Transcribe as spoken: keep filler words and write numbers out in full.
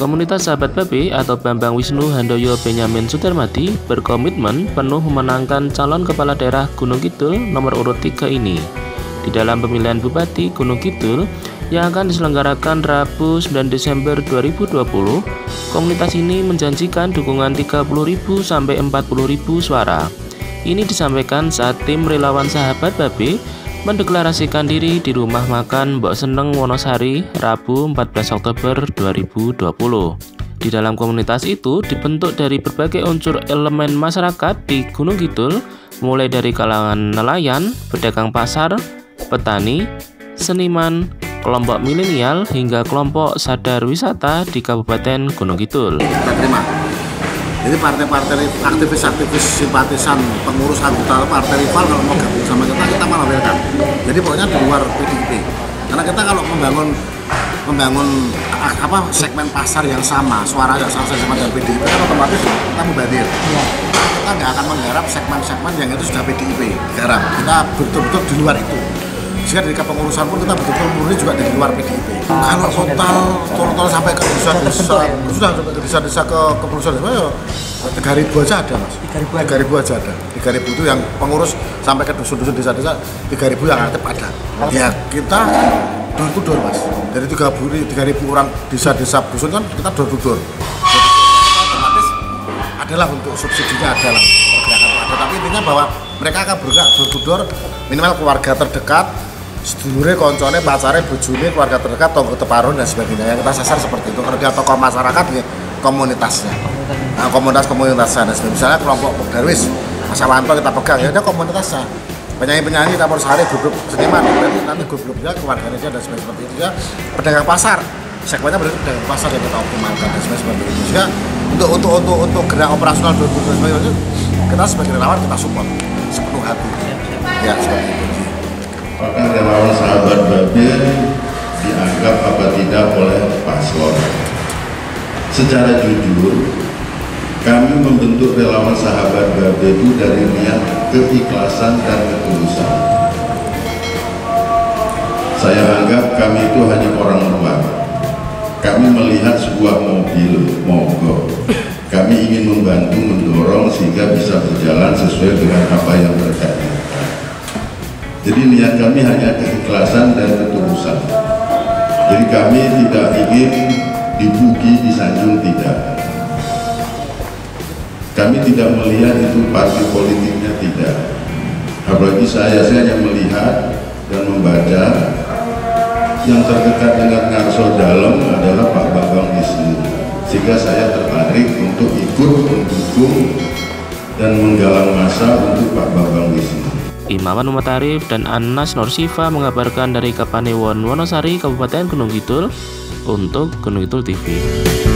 Komunitas Sahabat Babe atau Bambang Wisnu Handoyo Benyamin Sudarmadi berkomitmen penuh memenangkan calon kepala daerah Gunung Kidul nomor urut tiga ini di dalam pemilihan Bupati Gunung Kidul yang akan diselenggarakan Rabu sembilan Desember dua ribu dua puluh. Komunitas ini menjanjikan dukungan tiga puluh ribu sampai empat puluh ribu suara. Ini disampaikan saat tim relawan Sahabat Babe mendeklarasikan diri di rumah makan Mbok Seneng Wonosari Rabu empat belas Oktober dua ribu dua puluh. Di dalam komunitas itu dibentuk dari berbagai unsur elemen masyarakat di Gunung Kidul, mulai dari kalangan nelayan, pedagang pasar, petani, seniman, kelompok milenial hingga kelompok sadar wisata di Kabupaten Gunung Kidul. Kita terima. Jadi partai-partai aktivis-aktivis simpatisan pengurus anggota partai rival kalau mau gabung sama kita, kita malah welcome. Jadi pokoknya di luar P D I P. Karena kita kalau membangun membangun apa segmen pasar yang sama, suara yang sama sama dengan P D I P, kan otomatis kita mubadir. Kita nggak akan menggarap segmen-segmen yang itu sudah P D I P garap. Kita betul-betul di luar itu. Sehingga dari kepengurusan pun kita betul-betul murni juga dari luar P D I P. Kalau total total sampai ke desa-desa, sudah ke desa-desa ke kepengurusan desa, ya tiga ribu aja ada mas. tiga ribu aja ada. tiga ribu itu yang pengurus sampai ke dusun-dusun desa-desa, tiga ribu yang aktif ada. Ya kita door to door mas. Dari tiga ribu orang desa-desa dusun kan kita door to door. Jadi otomatis adalah untuk subsidinya adalah pergerakan ada. Tapi intinya bahwa mereka akan bergerak door to door minimal keluarga terdekat, sedulure, koncone, pacare, bojone, keluarga terdekat, tonggo teparon dan sebagainya. Yang kita sasar seperti itu. Kalau dia tokoh masyarakat ya komunitasnya. Nah, komunitas-komunitasnya. Nah, misalnya kelompok Darwis, Mas Awanto kita pegang ya, ada komunitasnya. Penyanyi-penyanyi kita harus hari grup seniman. Berarti nanti grup-grupnya keluarganya dia dan sebagainya seperti itu ya. Pedagang pasar, segmennya berarti pedagang pasar yang kita optimalkan dan sebagainya seperti itu. Sehingga untuk untuk untuk untuk gerak operasional dua ribu dua puluh itu kita sebagai relawan kita support sepenuh hati. Ya seperti itu. Apakah relawan Sahabat Babe dianggap apa tidak oleh paslon? Secara jujur, kami membentuk relawan Sahabat Babe itu dari niat keikhlasan dan ketulusan. Saya anggap kami itu hanya orang luar. Kami melihat sebuah mobil mogok. Kami ingin membantu mendorong sehingga bisa berjalan sesuai dengan apa yang mereka inginkan. Jadi niat kami hanya keikhlasan dan ketulusan. Jadi kami tidak ingin dipuji, disanjung, tidak. Kami tidak melihat itu partai politiknya, tidak. Apalagi saya, saya hanya melihat dan membaca yang terdekat dengan Ngarso Dalem adalah Pak Bambang Wisnu. Sehingga saya tertarik untuk ikut mendukung dan menggalang massa untuk Pak Bambang Wisnu. Imawan Muhammad Arif dan Anas Nursifa mengabarkan dari Kapanewon Wonosari, Kabupaten Gunung Kidul untuk Gunung Kidul T V.